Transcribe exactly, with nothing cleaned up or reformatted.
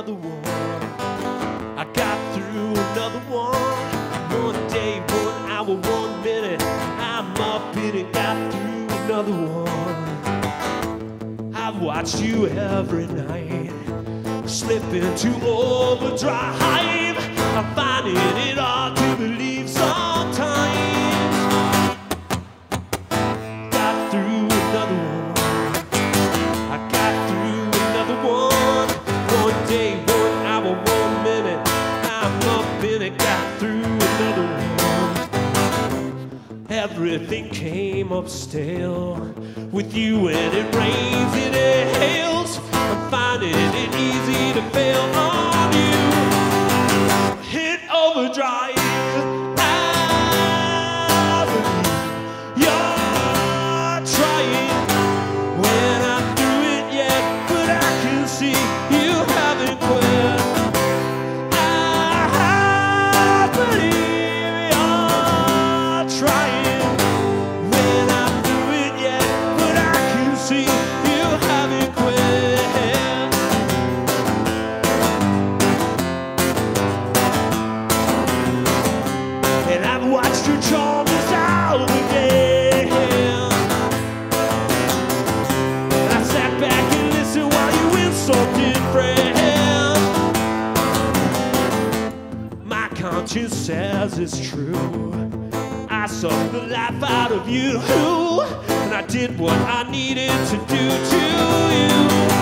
another one. I got through another one. One day, one hour, one minute. I'm up in it, got through another one. I've watched you every night slip into overdrive. I'm finding it hard to believe sometimes. Got through another one. I got through another one. One day, one hour, one minute. I'm up in it, got through another one. Everything came up stale with you, and it rains and it hails. I'm finding it easy to fail on you. Hit overdrive. I believe you're trying when I'm through it yet, but I can see you haven't quit. I believe you're trying when I'm through it yet, but I can see you haven't quit. And I've watched you charm us out again. And I sat back and listened while you insulted friends. My conscience says it's true. I sucked the life out of you, and I did what I needed to do to you.